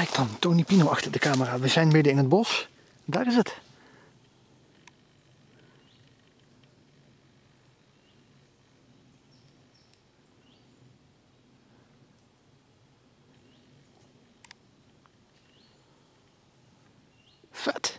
Kijk dan, Tony Pino achter de camera. We zijn midden in het bos. Daar is het. Vet.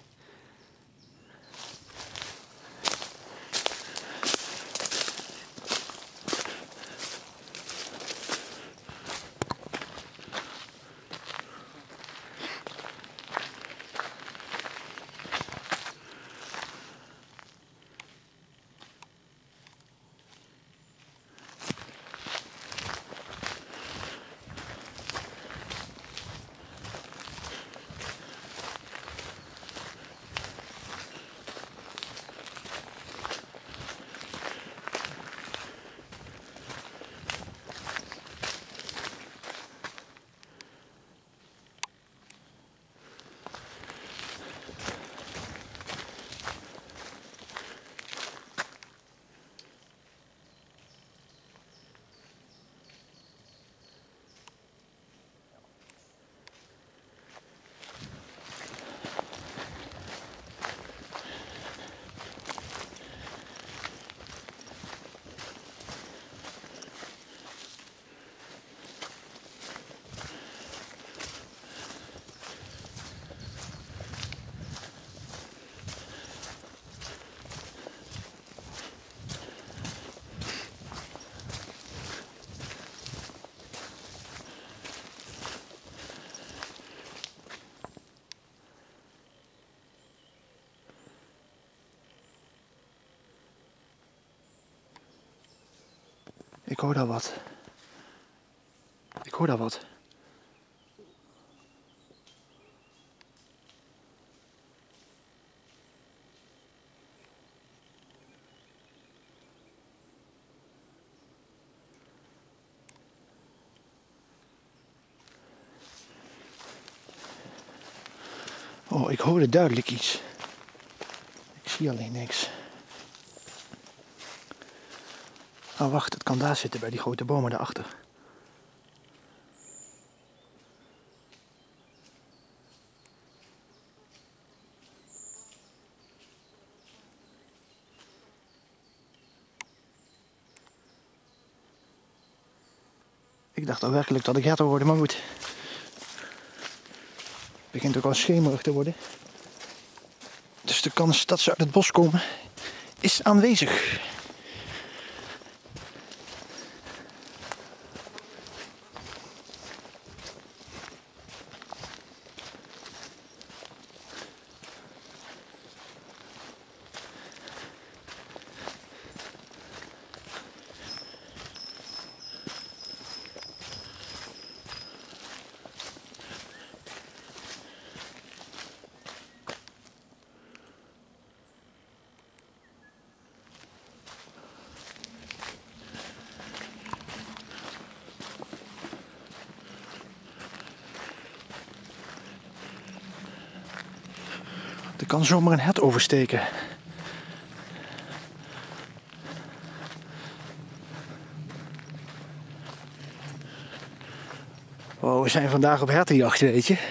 Ik hoor daar wat. Ik hoor daar wat. Oh, ik hoorde duidelijk iets. Ik zie alleen niks. Oh, wacht, het kan daar zitten bij die grote bomen daarachter. Ik dacht al werkelijk dat ik herten hoorde, maar goed. Het begint ook al schemerig te worden. Dus de kans dat ze uit het bos komen is aanwezig. Er kan zomaar een hert oversteken. Oh, we zijn vandaag op hertenjacht, weet je.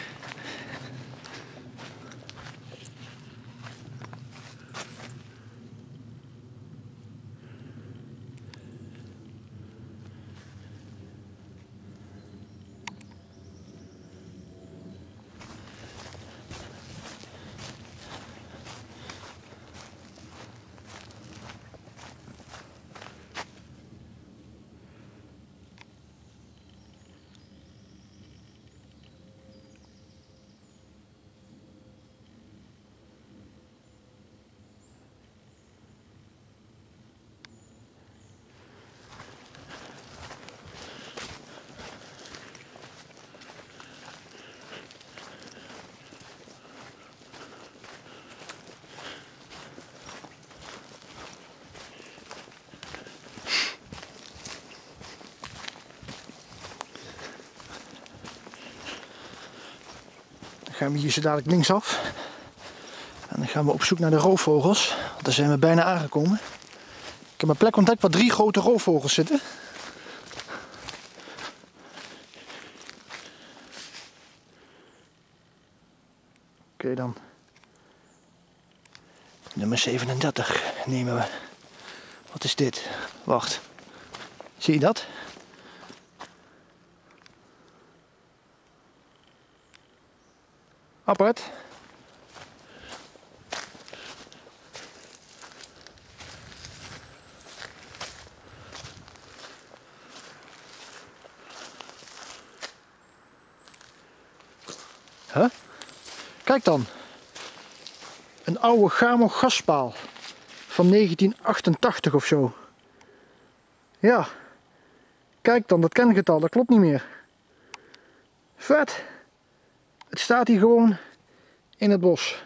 Dan gaan we hier zo dadelijk linksaf. En dan gaan we op zoek naar de roofvogels. Want daar zijn we bijna aangekomen. Ik heb een plek ontdekt waar 3 grote roofvogels zitten. Oké dan. Nummer 37 nemen we. Wat is dit? Wacht. Zie je dat? Apart. Huh? Kijk dan. Een oude Gamo gaspaal. Van 1988 of zo. Ja. Kijk dan, dat kengetal, dat klopt niet meer. Vet. Het staat hier gewoon in het bos.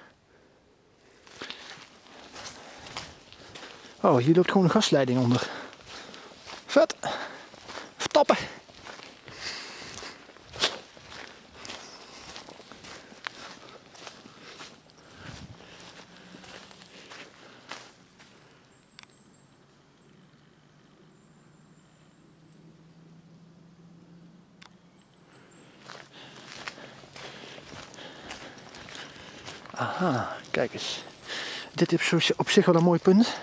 Oh, hier loopt gewoon een gasleiding onder. Vet. Vertappen. Aha, kijk eens. Dit is op zich wel een mooi punt.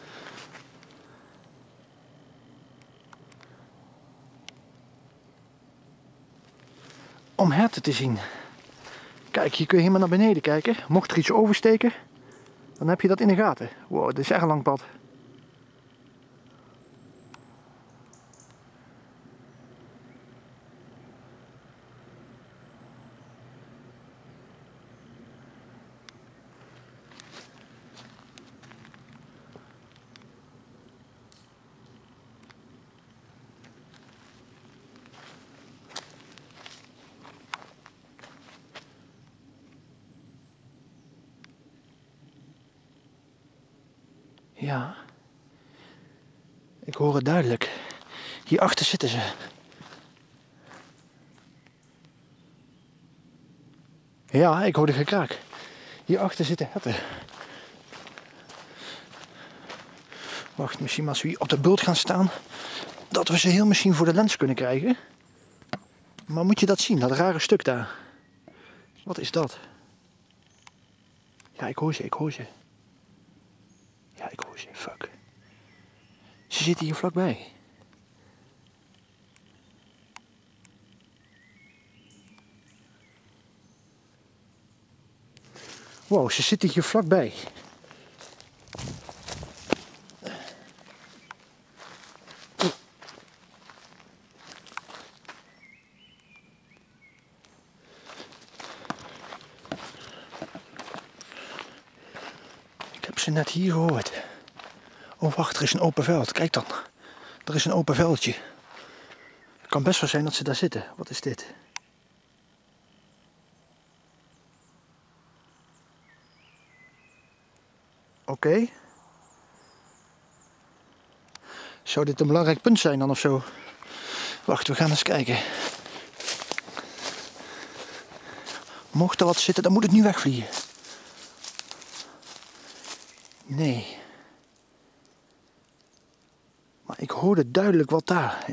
Om herten te zien. Kijk, hier kun je helemaal naar beneden kijken. Mocht er iets oversteken, dan heb je dat in de gaten. Wow, dit is echt een lang pad. Ja, ik hoor het duidelijk. Hierachter zitten ze. Ja, ik hoor de gekraak. Hierachter zitten herten. Wacht, misschien als we hier op de bult gaan staan, dat we ze heel misschien voor de lens kunnen krijgen. Maar moet je dat zien, dat rare stuk daar? Wat is dat? Ja, ik hoor ze, ik hoor ze. Ja, ik hoor ze, fuck. Ze zitten hier vlakbij. Wow, ze zitten hier vlakbij. Ik heb ze net hier gehoord. Oh wacht, er is een open veld. Kijk dan. Er is een open veldje. Het kan best wel zijn dat ze daar zitten. Wat is dit? Oké. Zou dit een belangrijk punt zijn dan of zo? Wacht, we gaan eens kijken. Mocht er wat zitten, dan moet het nu wegvliegen. Nee. Maar ik hoorde duidelijk wat daar.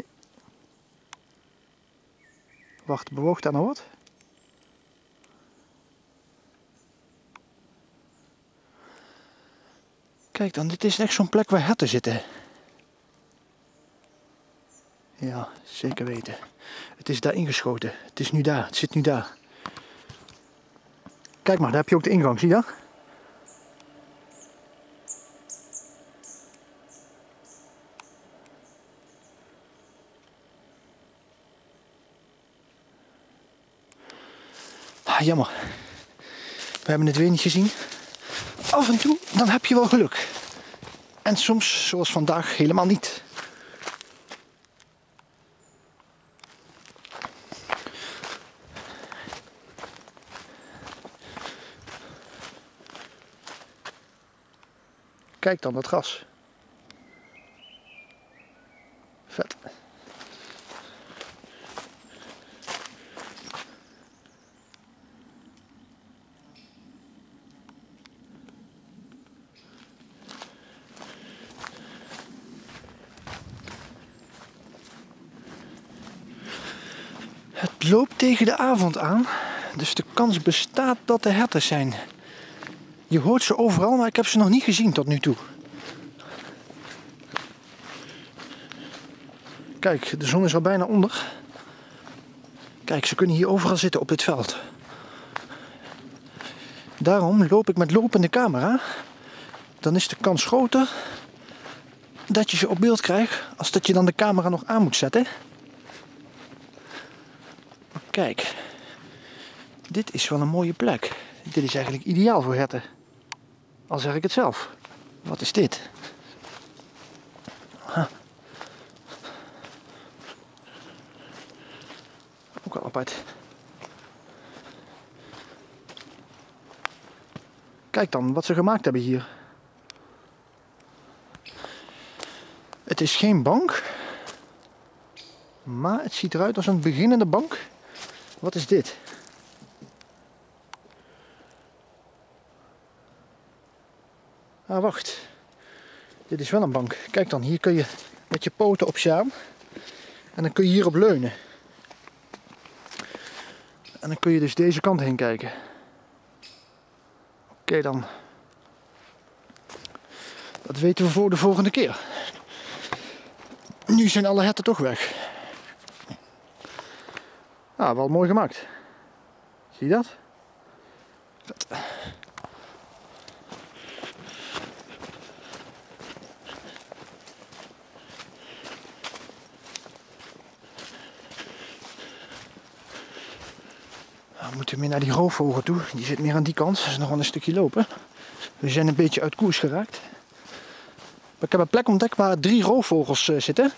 Wacht, bewoog daar nou wat? Kijk dan, dit is echt zo'n plek waar herten zitten. Ja, zeker weten. Het is daar ingeschoten. Het is nu daar. Het zit nu daar. Kijk maar, daar heb je ook de ingang, zie je dat? Ah, jammer. We hebben het weer niet gezien. Af en toe, dan heb je wel geluk. En soms, zoals vandaag, helemaal niet. Kijk dan, dat gras. Vet. Het loopt tegen de avond aan, Dus de kans bestaat dat er herten zijn. Je hoort ze overal, maar ik heb ze nog niet gezien tot nu toe. Kijk, de zon is al bijna onder. Kijk, ze kunnen hier overal zitten op dit veld. Daarom loop ik met lopende camera. Dan is de kans groter dat je ze op beeld krijgt als dat je dan de camera nog aan moet zetten. Maar kijk, dit is wel een mooie plek. Dit is eigenlijk ideaal voor herten. Al zeg ik het zelf. Wat is dit? Huh. Ook wel apart. Kijk dan wat ze gemaakt hebben hier. Het is geen bank, maar het ziet eruit als een beginnende bank. Wat is dit? Ah, wacht. Dit is wel een bank. Kijk dan, hier kun je met je poten op staan. En dan kun je hierop leunen. En dan kun je dus deze kant heen kijken. Oké dan. Dat weten we voor de volgende keer. Nu zijn alle herten toch weg. Ah, wel mooi gemaakt. Zie je dat? Vet. We moeten meer naar die roofvogel toe. Die zit meer aan die kant. Dat is nog wel een stukje lopen. We zijn een beetje uit koers geraakt. Maar ik heb een plek ontdekt waar 3 roofvogels zitten.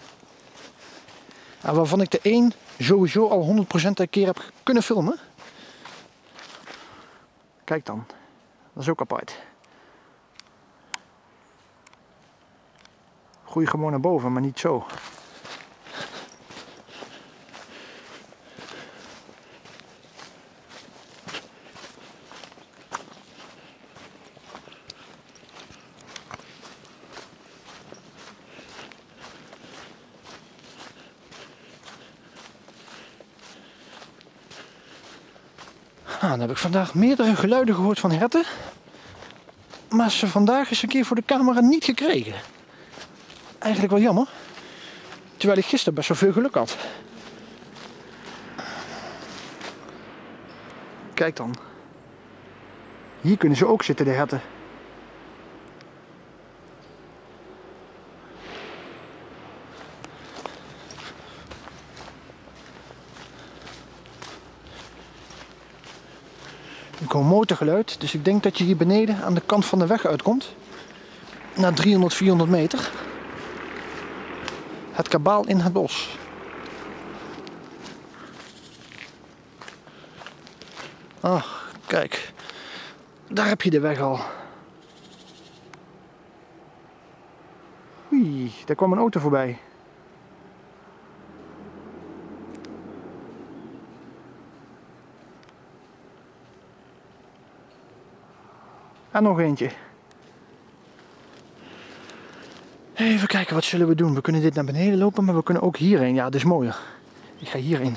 En waarvan ik de 1 sowieso al 100% een keer heb kunnen filmen. Kijk dan. Dat is ook apart. Groei gewoon naar boven, maar niet zo. Nou, dan heb ik vandaag meerdere geluiden gehoord van herten. Maar ze vandaag eens een keer voor de camera niet gekregen. Eigenlijk wel jammer. Terwijl ik gisteren best wel veel geluk had. Kijk dan. Hier kunnen ze ook zitten, de herten. Ik hoor motorgeluid, dus ik denk dat je hier beneden aan de kant van de weg uitkomt. Na 300, 400 meter. Het kabaal in het bos. Ach, kijk. Daar heb je de weg al. Oei, daar kwam een auto voorbij. En nog eentje. Even kijken, wat zullen we doen? We kunnen dit naar beneden lopen, maar we kunnen ook hierheen. Ja, dit is mooier. Ik ga hierheen.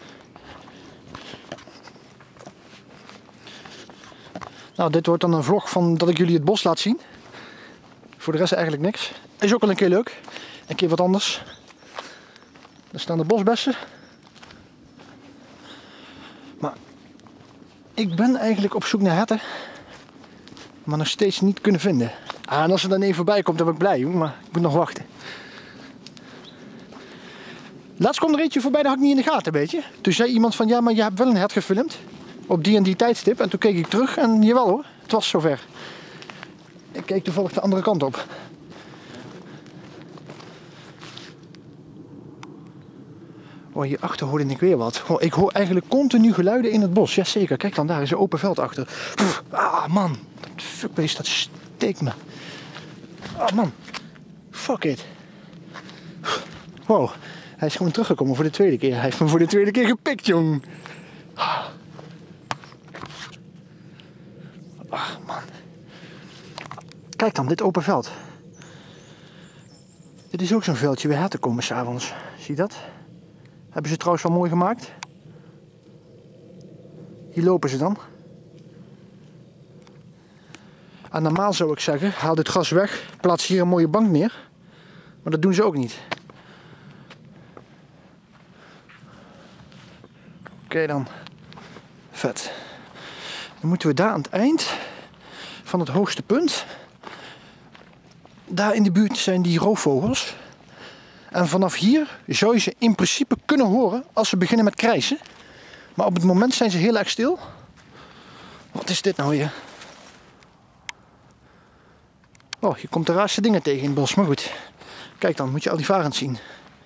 Nou, dit wordt dan een vlog van dat ik jullie het bos laat zien. Voor de rest eigenlijk niks. Is ook wel een keer leuk. Een keer wat anders. Daar staan de bosbessen. Maar ik ben eigenlijk op zoek naar herten. Maar nog steeds niet kunnen vinden. Ah, en als er dan even voorbij komt, dan ben ik blij, hoor. Maar ik moet nog wachten. Laatst kwam er eentje voorbij, dat had ik niet in de gaten, weet je. Toen zei iemand van, ja, maar je hebt wel een hert gefilmd. Op die en die tijdstip. En toen keek ik terug en jawel hoor, het was zover. Ik keek toevallig de andere kant op. Oh, hierachter hoorde ik weer wat. Oh, ik hoor eigenlijk continu geluiden in het bos. Jazeker, kijk dan, daar is een open veld achter. Pff, ah man, dat fuckbeest, dat steekt me. Ah man, fuck it. Wow, hij is gewoon teruggekomen voor de tweede keer. Hij heeft me voor de tweede keer gepikt, jong. Ah man. Kijk dan, dit open veld. Dit is ook zo'n veldje waar herten komen s'avonds. Zie je dat? Hebben ze trouwens wel mooi gemaakt. Hier lopen ze dan. En normaal zou ik zeggen, haal dit gras weg, plaats hier een mooie bank neer. Maar dat doen ze ook niet. Oké dan. Vet. Dan moeten we daar aan het eind van het hoogste punt. Daar in de buurt zijn die roofvogels. En vanaf hier zou je ze in principe kunnen horen als ze beginnen met krijsen. Maar op het moment zijn ze heel erg stil. Wat is dit nou hier? Oh, je komt de raarste dingen tegen in het bos, maar goed. Kijk dan, moet je al die varens zien.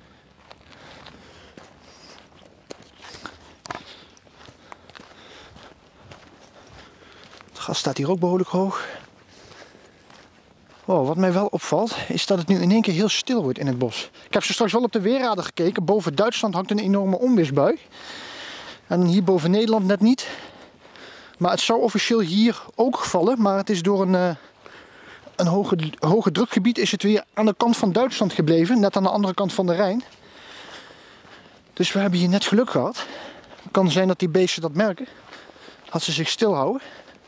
Het gas staat hier ook behoorlijk hoog. Wow, wat mij wel opvalt, is dat het nu in één keer heel stil wordt in het bos. Ik heb zo straks wel op de weerradar gekeken. Boven Duitsland hangt een enorme onweersbui. En hier boven Nederland net niet. Maar het zou officieel hier ook vallen. Maar het is door een hoge drukgebied is het weer aan de kant van Duitsland gebleven. Net aan de andere kant van de Rijn. Dus we hebben hier net geluk gehad. Het kan zijn dat die beesten dat merken. Dat ze zich stilhouden.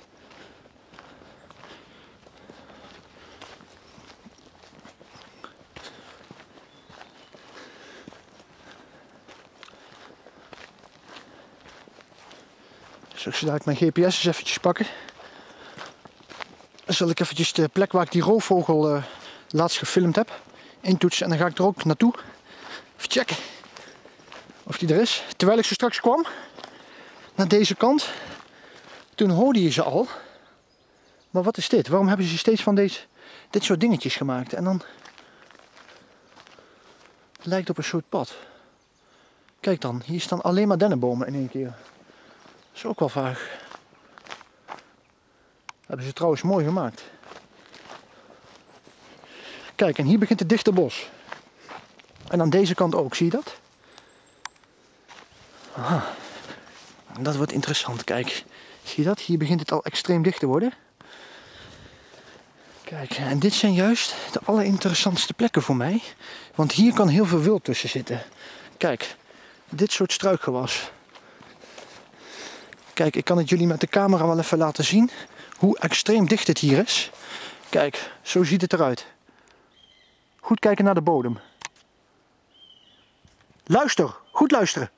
Zal ik zo dadelijk mijn GPS eens eventjes pakken. Dan zal ik eventjes de plek waar ik die roofvogel laatst gefilmd heb intoetsen. En dan ga ik er ook naartoe. Even checken of die er is. Terwijl ik zo straks kwam naar deze kant. Toen hoorde je ze al. Maar wat is dit? Waarom hebben ze steeds van dit soort dingetjes gemaakt? En dan het lijkt op een soort pad. Kijk dan, hier staan alleen maar dennenbomen in één keer. Dat is ook wel vaag. Hebben ze trouwens mooi gemaakt. Kijk, en hier begint het dichte bos. En aan deze kant ook, zie je dat? Aha. Dat wordt interessant, kijk. Zie je dat? Hier begint het al extreem dicht te worden. Kijk, en dit zijn juist de allerinteressantste plekken voor mij. Want hier kan heel veel wild tussen zitten. Kijk, dit soort struikgewas. Kijk, ik kan het jullie met de camera wel even laten zien hoe extreem dicht het hier is. Kijk, zo ziet het eruit. Goed kijken naar de bodem. Luister, goed luisteren.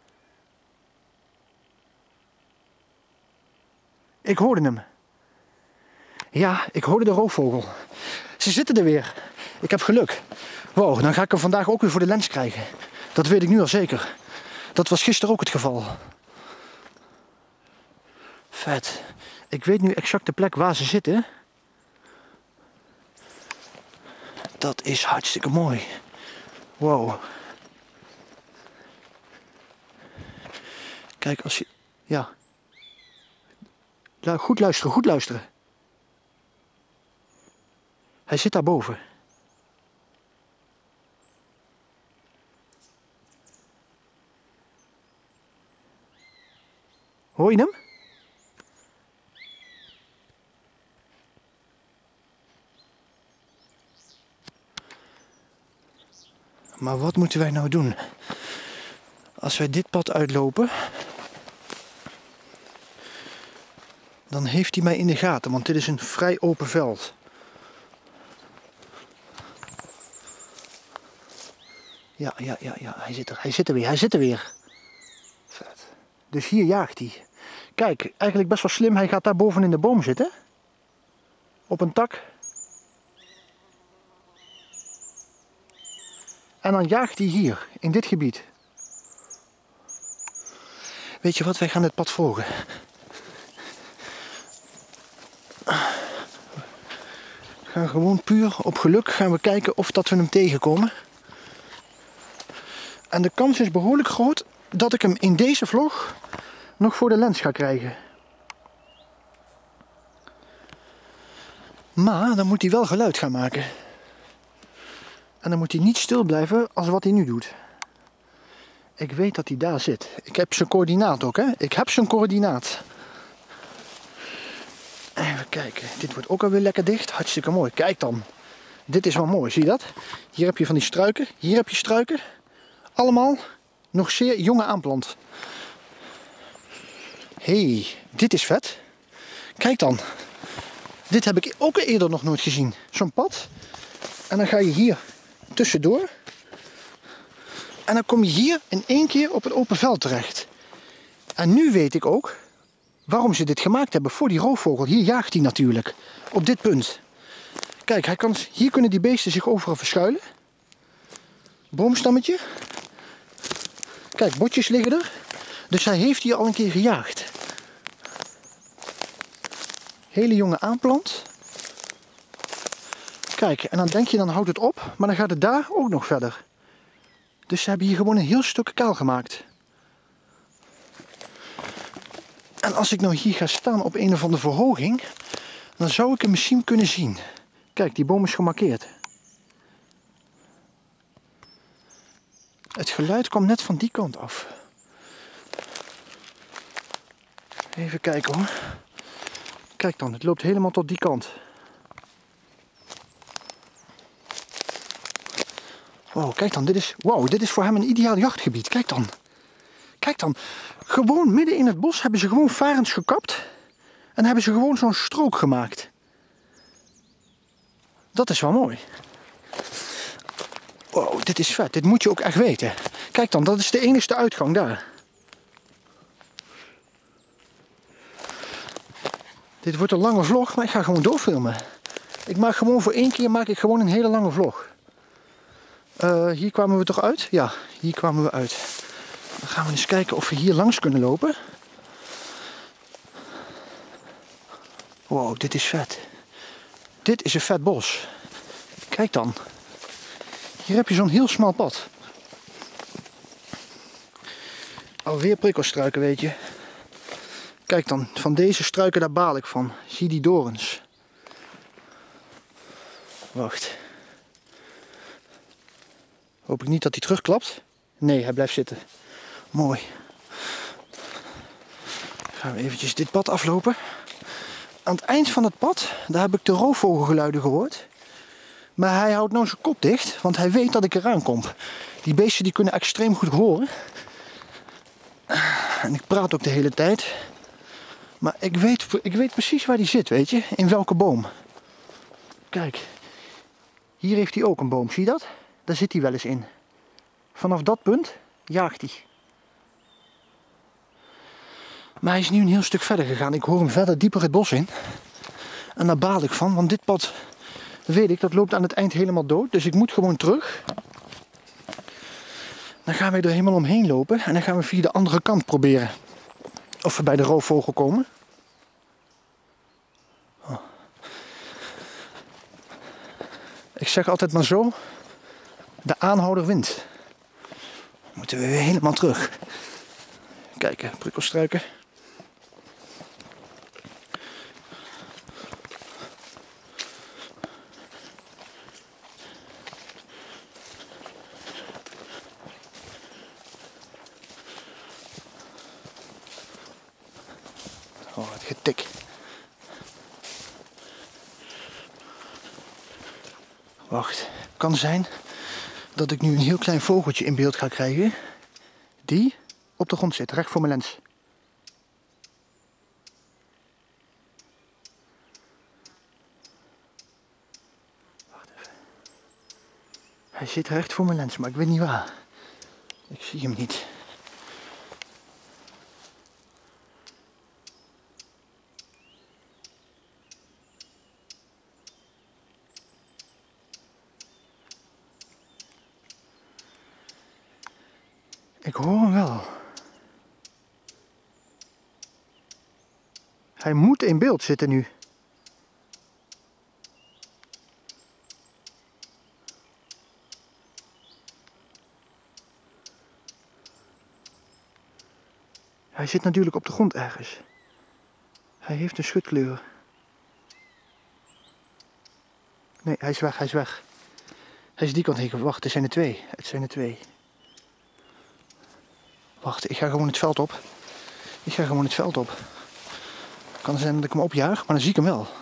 Ik hoorde hem. Ja, ik hoorde de roofvogel. Ze zitten er weer. Ik heb geluk. Wow, dan ga ik hem vandaag ook weer voor de lens krijgen. Dat weet ik nu al zeker. Dat was gisteren ook het geval. Vet. Ik weet nu exact de plek waar ze zitten. Dat is hartstikke mooi. Wow. Kijk, als je... Ja. Goed luisteren, goed luisteren. Hij zit daarboven. Hoor je hem? Maar wat moeten wij nou doen? Als wij dit pad uitlopen, dan heeft hij mij in de gaten, want dit is een vrij open veld. Ja, hij zit er weer. Vet. Dus hier jaagt hij. Kijk, eigenlijk best wel slim, hij gaat daar boven in de boom zitten. Op een tak. En dan jaagt hij hier, in dit gebied. Weet je wat, wij gaan het pad volgen. We gaan gewoon puur op geluk gaan we kijken of dat we hem tegenkomen. En de kans is behoorlijk groot dat ik hem in deze vlog nog voor de lens ga krijgen. Maar dan moet hij wel geluid gaan maken. En dan moet hij niet stil blijven als wat hij nu doet. Ik weet dat hij daar zit. Ik heb zijn coördinaat ook, hè? Ik heb zijn coördinaat. Even kijken. Dit wordt ook alweer lekker dicht. Hartstikke mooi. Kijk dan. Dit is wel mooi. Zie je dat? Hier heb je van die struiken. Hier heb je struiken. Allemaal nog zeer jonge aanplant. Hé, dit is vet. Kijk dan. Dit heb ik ook eerder nog nooit gezien. Zo'n pad. En dan ga je hier tussendoor. En dan kom je hier in één keer op het open veld terecht. En nu weet ik ook waarom ze dit gemaakt hebben voor die roofvogel. Hier jaagt hij natuurlijk. Op dit punt. Kijk, hier kunnen die beesten zich overal verschuilen. Boomstammetje. Kijk, botjes liggen er. Dus hij heeft hier al een keer gejaagd. Hele jonge aanplant. Kijk, en dan denk je, dan houdt het op. Maar dan gaat het daar ook nog verder. Dus ze hebben hier gewoon een heel stuk kaal gemaakt. En als ik nou hier ga staan op een of andere verhoging, dan zou ik hem misschien kunnen zien. Kijk, die boom is gemarkeerd. Het geluid kwam net van die kant af. Even kijken hoor. Kijk dan, het loopt helemaal tot die kant. Wow, kijk dan, dit is voor hem een ideaal jachtgebied. Kijk dan. Kijk dan. Gewoon midden in het bos hebben ze gewoon varens gekapt. En hebben ze gewoon zo'n strook gemaakt. Dat is wel mooi. Wow, dit is vet. Dit moet je ook echt weten. Kijk dan, dat is de enige uitgang daar. Dit wordt een lange vlog, maar ik ga gewoon doorfilmen. Ik maak gewoon voor 1 keer een hele lange vlog. Hier kwamen we toch uit? Ja, hier kwamen we uit. Dan gaan we eens kijken of we hier langs kunnen lopen. Wow, dit is vet. Dit is een vet bos. Kijk dan. Hier heb je zo'n heel smal pad. Alweer prikkelstruiken, weet je. Kijk dan, van deze struiken daar baal ik van. Zie die dorens. Wacht. Hoop ik niet dat hij terugklapt. Nee, hij blijft zitten. Mooi. Gaan we eventjes dit pad aflopen. Aan het eind van het pad, daar heb ik de roofvogelgeluiden gehoord. Maar hij houdt nou zijn kop dicht, want hij weet dat ik eraan kom. Die beesten die kunnen extreem goed horen. En ik praat ook de hele tijd. Maar ik weet precies waar die zit, weet je. In welke boom. Kijk. Hier heeft hij ook een boom, zie je dat? Daar zit hij wel eens in. Vanaf dat punt jaagt hij. Maar hij is nu een heel stuk verder gegaan. Ik hoor hem verder dieper het bos in. En daar baal ik van, want dit pad, weet ik, dat loopt aan het eind helemaal dood. Dus ik moet gewoon terug. Dan gaan we er helemaal omheen lopen. En dan gaan we via de andere kant proberen. Of we bij de roofvogel komen. Oh. Ik zeg altijd maar zo. De aanhouder wint. Dan moeten we weer helemaal terug. Kijken, prikkelstruiken. Oh, het getik. Wacht, kan zijn dat ik nu een heel klein vogeltje in beeld ga krijgen. Die op de grond zit, recht voor mijn lens. Wacht even. Hij zit recht voor mijn lens, maar ik weet niet waar. Ik zie hem niet. Ik hoor hem wel. Hij moet in beeld zitten nu. Hij zit natuurlijk op de grond ergens. Hij heeft een schutkleur. Nee, hij is weg, hij is weg. Hij is die kant heen. Wacht, er zijn er twee. Het zijn er twee. Wacht, ik ga gewoon het veld op. Ik ga gewoon het veld op. Kan zijn dat ik hem opjaag, maar dan zie ik hem wel.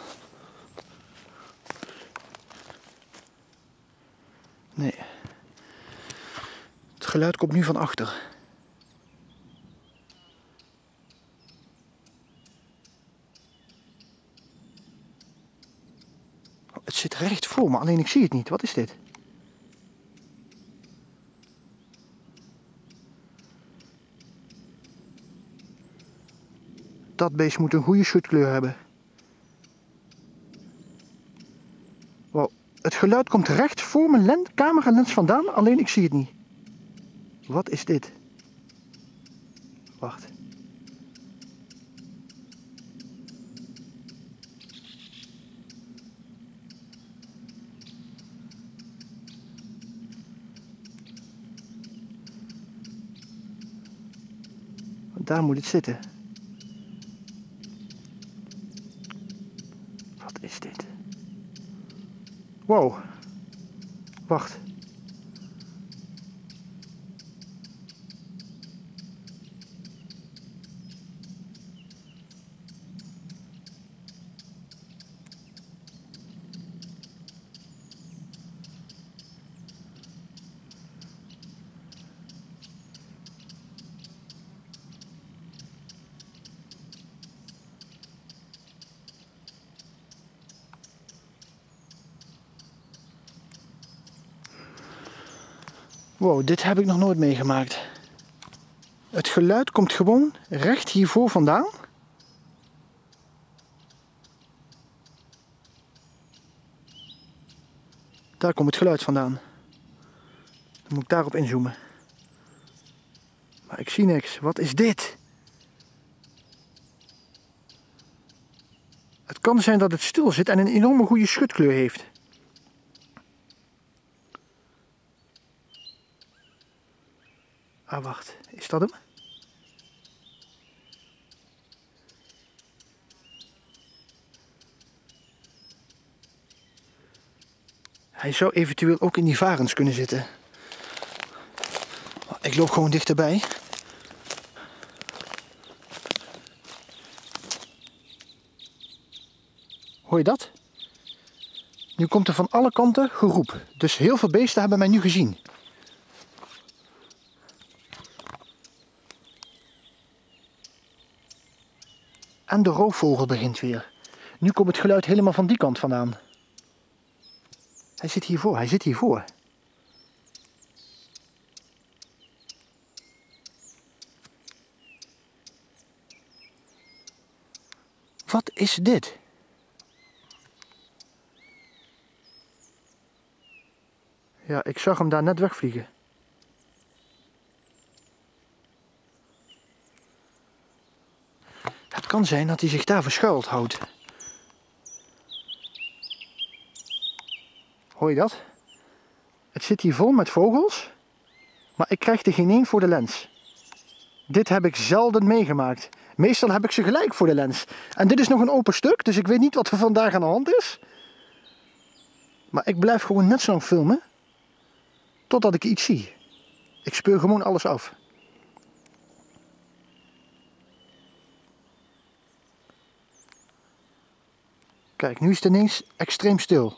Nee. Het geluid komt nu van achter. zit recht voor me, alleen ik zie het niet. Wat is dit? Dat beest moet een goede schutkleur hebben. Wow, het geluid komt recht voor mijn cameralens vandaan, alleen ik zie het niet. Wat is dit? Wacht. Daar moet het zitten. Wat is dit? Wow. Wacht. Wow, dit heb ik nog nooit meegemaakt. Het geluid komt gewoon recht hiervoor vandaan. Daar komt het geluid vandaan. Dan moet ik daarop inzoomen. Maar ik zie niks. Wat is dit? Het kan zijn dat het stil zit en een enorme goede schutkleur heeft. Ah, wacht. Is dat hem? Hij zou eventueel ook in die varens kunnen zitten. Ik loop gewoon dichterbij. Hoor je dat? Nu komt er van alle kanten geroep. Dus heel veel beesten hebben mij nu gezien. En de roofvogel begint weer. Nu komt het geluid helemaal van die kant vandaan. Hij zit hiervoor, hij zit hiervoor. Wat is dit? Ja, ik zag hem daar net wegvliegen. Het kan zijn dat hij zich daar verschuild houdt. Hoor je dat? Het zit hier vol met vogels, maar ik krijg er geen één voor de lens. Dit heb ik zelden meegemaakt. Meestal heb ik ze gelijk voor de lens. En dit is nog een open stuk, dus ik weet niet wat er vandaag aan de hand is. Maar ik blijf gewoon net zo lang filmen, totdat ik iets zie. Ik speur gewoon alles af. Kijk, nu is het ineens extreem stil.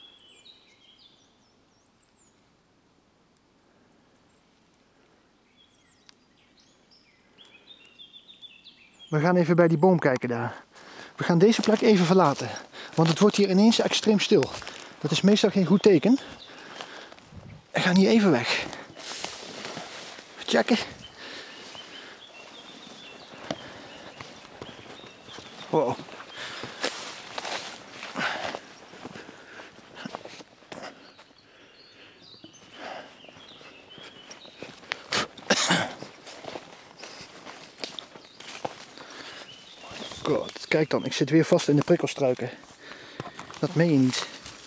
We gaan even bij die boom kijken daar. We gaan deze plek even verlaten, want het wordt hier ineens extreem stil. Dat is meestal geen goed teken. We gaan hier even weg. Even checken. Wow. God, kijk dan, ik zit weer vast in de prikkelstruiken. Dat meen je niet.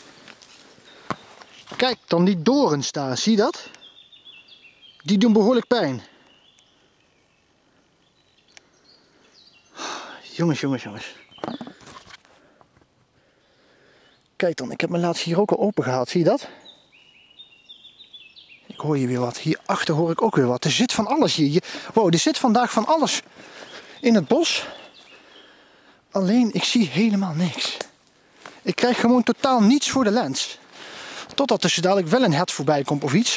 Kijk dan die dorens daar, zie je dat? Die doen behoorlijk pijn. Jongens, jongens, jongens. Kijk dan, ik heb mijn laatst hier ook al open gehaald, zie je dat? Ik hoor hier weer wat. Hierachter hoor ik ook weer wat. Er zit van alles hier. Wow, er zit vandaag van alles in het bos. Alleen, ik zie helemaal niks. Ik krijg gewoon totaal niets voor de lens. Totdat er zo dadelijk wel een hert voorbij komt of iets.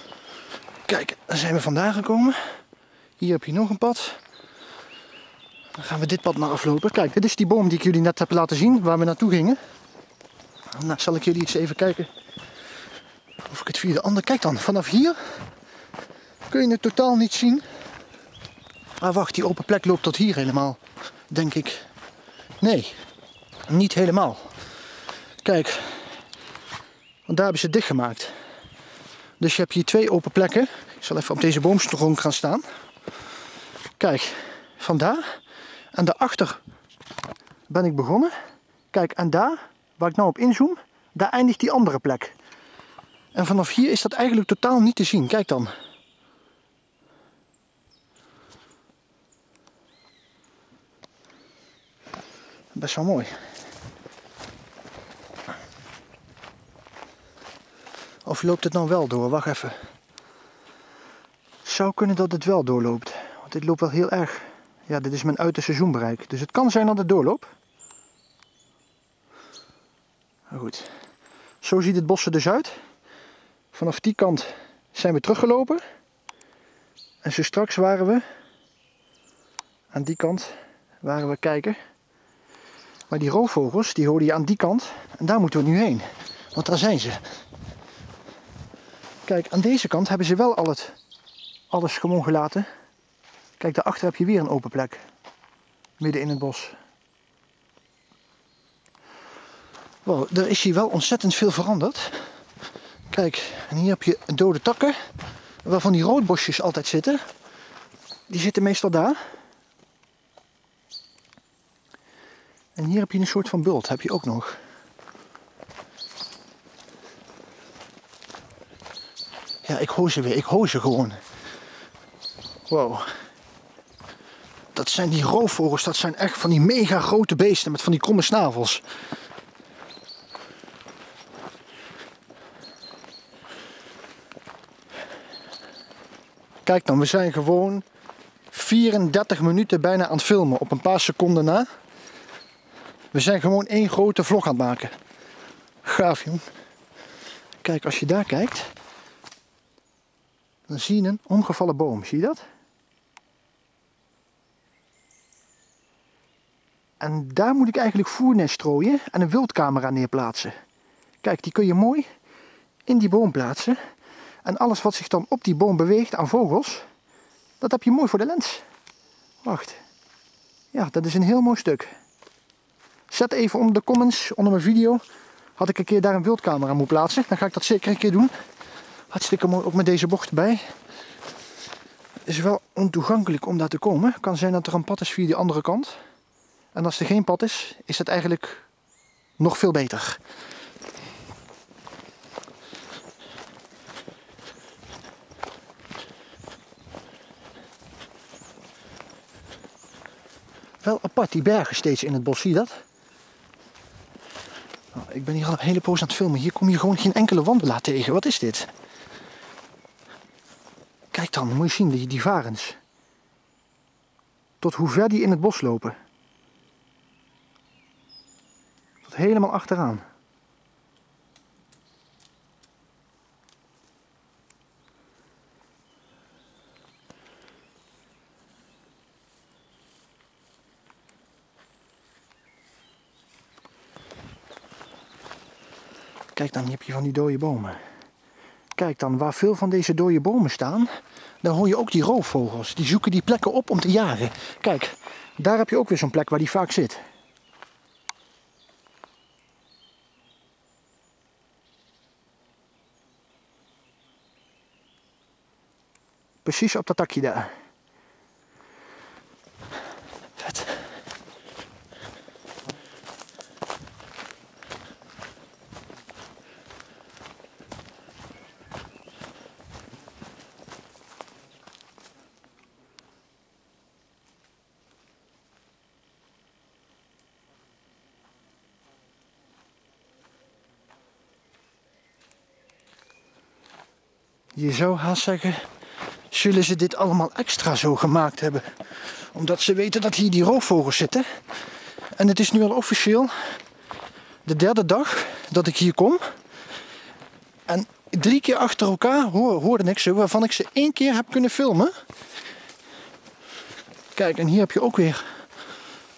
Kijk, daar zijn we vandaan gekomen. Hier heb je nog een pad. Dan gaan we dit pad maar aflopen. Kijk, dit is die boom die ik jullie net heb laten zien, waar we naartoe gingen. Nou, zal ik jullie eens even kijken of ik het via de andere... Kijk dan, vanaf hier kun je het totaal niet zien. Ah, wacht, die open plek loopt tot hier helemaal, denk ik. Nee, niet helemaal. Kijk, want daar hebben ze het dichtgemaakt. Dus je hebt hier 2 open plekken. Ik zal even op deze boomstronk gaan staan. Kijk, vandaar. En daarachter ben ik begonnen. Kijk, en daar, waar ik nou op inzoom, daar eindigt die andere plek. En vanaf hier is dat eigenlijk totaal niet te zien. Kijk dan. Best wel mooi. Of loopt het nou wel door? Wacht even. Het zou kunnen dat het wel doorloopt. Want dit loopt wel heel erg. Ja, dit is mijn uiterste zoombereik. Dus het kan zijn dat het doorloopt. Maar goed. Zo ziet het bos er dus uit. Vanaf die kant zijn we teruggelopen. En zo straks waren we... Aan die kant waren we kijken. Maar die roofvogels, die hoorde je aan die kant. En daar moeten we nu heen. Want daar zijn ze. Kijk, aan deze kant hebben ze wel alles gewoon gelaten. Kijk, daarachter heb je weer een open plek. Midden in het bos. Wow, er is hier wel ontzettend veel veranderd. Kijk, en hier heb je dode takken. Waarvan die roodbosjes altijd zitten. Die zitten meestal daar. En hier heb je een soort van bult, heb je ook nog. Ja, ik hoor ze weer. Ik hoor ze gewoon. Wow. Dat zijn die roofvogels. Dat zijn echt van die mega grote beesten met van die kromme snavels. Kijk dan, we zijn gewoon 34 minuten bijna aan het filmen. Op een paar seconden na. We zijn gewoon één grote vlog aan het maken. Gaaf, jong. Kijk, als je daar kijkt. Dan zie je een omgevallen boom. Zie je dat? En daar moet ik eigenlijk voernet strooien en een wildcamera neerplaatsen. Kijk, die kun je mooi in die boom plaatsen. En alles wat zich dan op die boom beweegt aan vogels, dat heb je mooi voor de lens. Wacht. Ja, dat is een heel mooi stuk. Zet even onder de comments, onder mijn video, had ik een keer daar een wildcamera moeten plaatsen. Dan ga ik dat zeker een keer doen. Hartstikke mooi, ook met deze bocht erbij. Het is wel ontoegankelijk om daar te komen. Het kan zijn dat er een pad is via die andere kant. En als er geen pad is, is het eigenlijk nog veel beter. Wel apart, die bergen steeds in het bos, zie je dat? Nou, ik ben hier al een hele poos aan het filmen. Hier kom je gewoon geen enkele wandelaar tegen. Wat is dit? Kijk dan, moet je zien, die varens. Tot hoe ver die in het bos lopen. Tot helemaal achteraan. Kijk dan, hier heb je van die dode bomen. Kijk dan, waar veel van deze dode bomen staan, dan hoor je ook die roofvogels. Die zoeken die plekken op om te jagen. Kijk, daar heb je ook weer zo'n plek waar die vaak zit. Precies op dat takje daar. Vet. Je zou haast zeggen, zullen ze dit allemaal extra zo gemaakt hebben? Omdat ze weten dat hier die roofvogels zitten. En het is nu al officieel de derde dag dat ik hier kom. En 3 keer achter elkaar hoorde ik ze, waarvan ik ze 1 keer heb kunnen filmen. Kijk, en hier heb je ook weer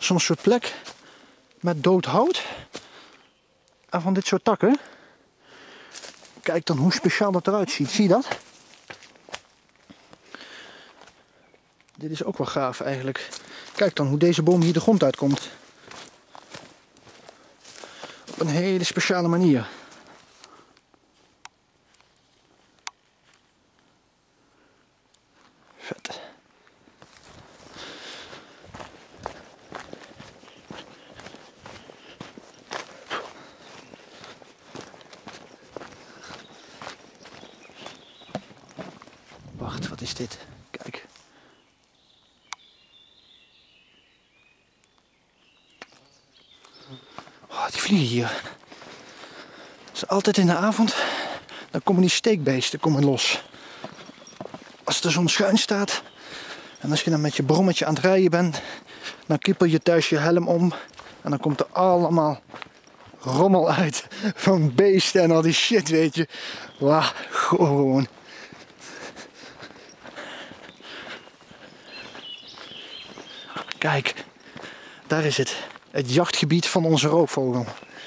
zo'n soort plek met dood hout. En van dit soort takken. Kijk dan hoe speciaal dat eruit ziet. Zie je dat? Dit is ook wel gaaf eigenlijk. Kijk dan hoe deze boom hier de grond uitkomt. Op een hele speciale manier. Vet. Wacht, wat is dit? Kijk. Oh, die vliegen hier. Dus altijd in de avond, dan komen die steekbeesten los. Als de zon schuin staat en als je dan met je brommetje aan het rijden bent, dan kippel je thuis je helm om en dan komt er allemaal rommel uit van beesten en al die shit, weet je. Wauw, gewoon. Kijk, daar is het. Het jachtgebied van onze roofvogel.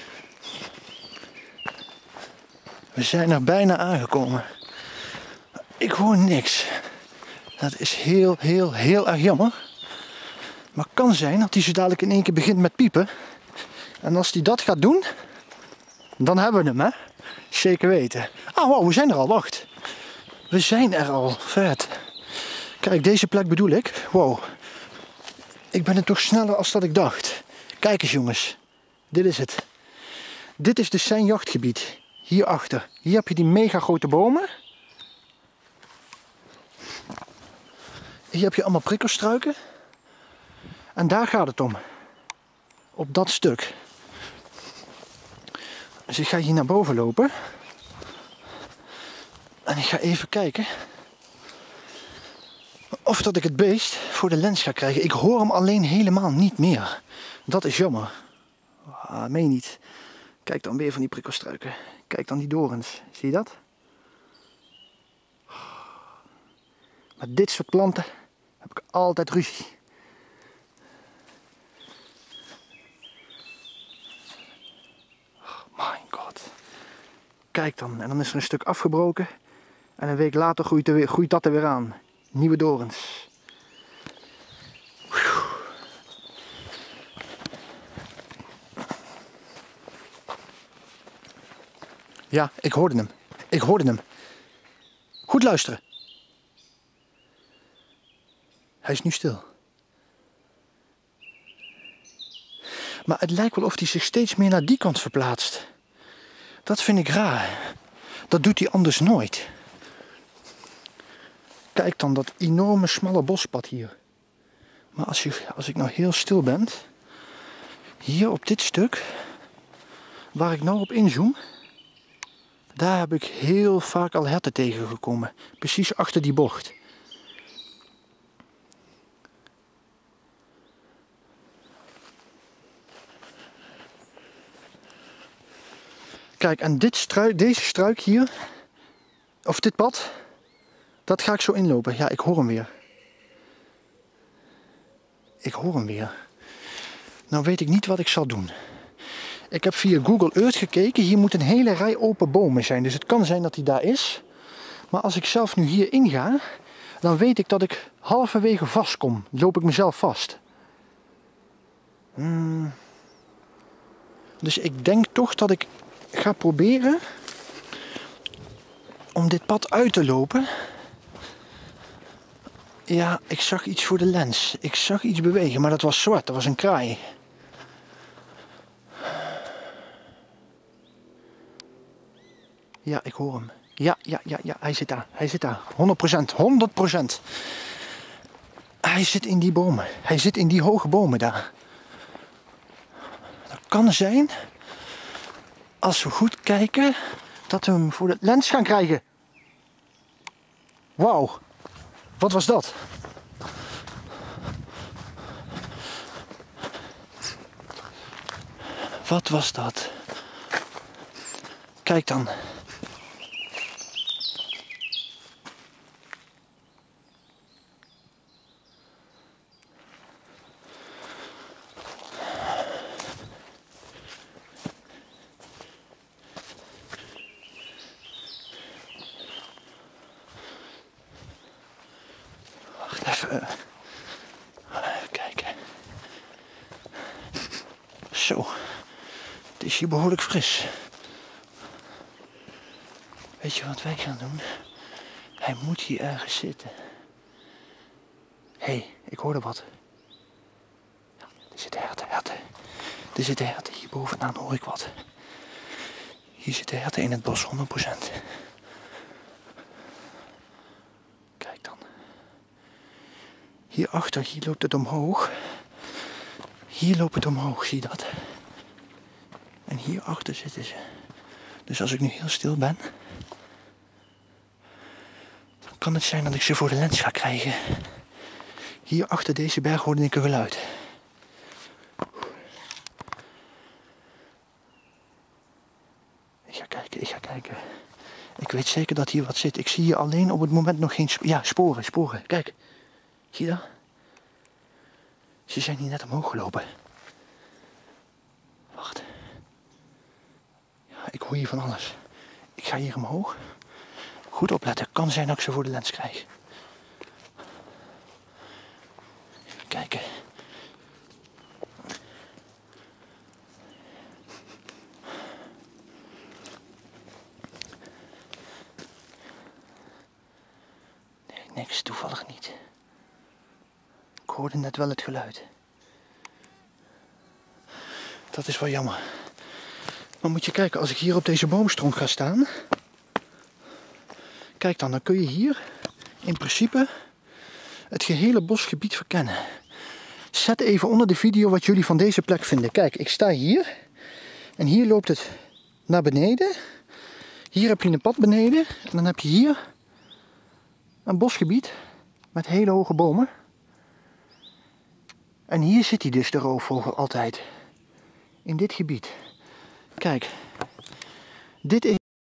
We zijn er bijna aangekomen. Ik hoor niks. Dat is heel erg jammer. Maar het kan zijn dat hij zo dadelijk in één keer begint met piepen. En als hij dat gaat doen, dan hebben we hem, hè? Zeker weten. Ah, wow, we zijn er al, wacht. We zijn er al, vet. Kijk, deze plek bedoel ik. Wow. Ik ben het toch sneller als dat ik dacht. Kijk eens jongens. Dit is het. Dit is dus zijn jachtgebied. Hierachter. Hier heb je die mega grote bomen. Hier heb je allemaal prikkelstruiken. En daar gaat het om. Op dat stuk. Dus ik ga hier naar boven lopen. En ik ga even kijken of dat ik het beest voor de lens ga krijgen. Ik hoor hem alleen helemaal niet meer. Dat is jammer. Ah, meen niet. Kijk dan weer van die prikkelstruiken. Kijk dan die dorens. Zie je dat? Met dit soort planten heb ik altijd ruzie. Oh my god. Kijk dan. En dan is er een stuk afgebroken. En een week later groeit dat er weer aan. Nieuwe dorens. Ja, ik hoorde hem. Ik hoorde hem. Goed luisteren. Hij is nu stil. Maar het lijkt wel of hij zich steeds meer naar die kant verplaatst. Dat vind ik raar. Dat doet hij anders nooit. Kijk dan dat enorme smalle bospad hier. Maar als ik nou heel stil ben. Hier op dit stuk. Waar ik nou op inzoom. Daar heb ik heel vaak al herten tegengekomen. Precies achter die bocht. Kijk, en deze struik hier, of dit pad, dat ga ik zo inlopen. Ja, ik hoor hem weer. Ik hoor hem weer. Nou weet ik niet wat ik zal doen. Ik heb via Google Earth gekeken. Hier moet een hele rij open bomen zijn. Dus het kan zijn dat hij daar is. Maar als ik zelf nu hier inga, dan weet ik dat ik halverwege vastkom. Loop ik mezelf vast. Dus ik denk toch dat ik ga proberen om dit pad uit te lopen. Ja, ik zag iets voor de lens. Ik zag iets bewegen, maar dat was zwart. Dat was een kraai. Ja, ik hoor hem. Ja, hij zit daar. Hij zit daar. 100%. Hij zit in die bomen. Hij zit in die hoge bomen daar. Dat kan zijn, als we goed kijken, dat we hem voor de lens gaan krijgen. Wauw. Wat was dat? Wat was dat? Kijk dan. even kijken. Zo, het is hier behoorlijk fris. Weet je wat wij gaan doen? Hij moet hier ergens zitten. Hé, ik hoorde wat. Ja, er zitten herten. Er zitten herten. Hier bovenaan hoor ik wat. Hier zitten herten in het bos, 100%. Kijk dan. Hierachter, hier loopt het omhoog. Hier loopt het omhoog, zie je dat? En hierachter zitten ze. Dus als ik nu heel stil ben, dan kan het zijn dat ik ze voor de lens ga krijgen. Hier achter deze berg hoorde ik een geluid. Ik ga kijken. Ik weet zeker dat hier wat zit. Ik zie hier alleen op het moment nog geen sporen. Kijk. Zie je dat? Ze zijn hier net omhoog gelopen. Wacht. Ja, ik hoor hier van alles. Ik ga hier omhoog. Goed opletten. Kan zijn dat ik ze voor de lens krijg. Even kijken. Nee, niks. Toevallig niet. Ik hoorde net wel het geluid. Dat is wel jammer. Maar moet je kijken, als ik hier op deze boomstronk ga staan. Kijk dan kun je hier in principe het gehele bosgebied verkennen. Zet even onder de video wat jullie van deze plek vinden. Kijk, ik sta hier. En hier loopt het naar beneden. Hier heb je een pad beneden. En dan heb je hier een bosgebied met hele hoge bomen. En hier zit hij dus, de roofvogel, altijd. In dit gebied. Kijk. Dit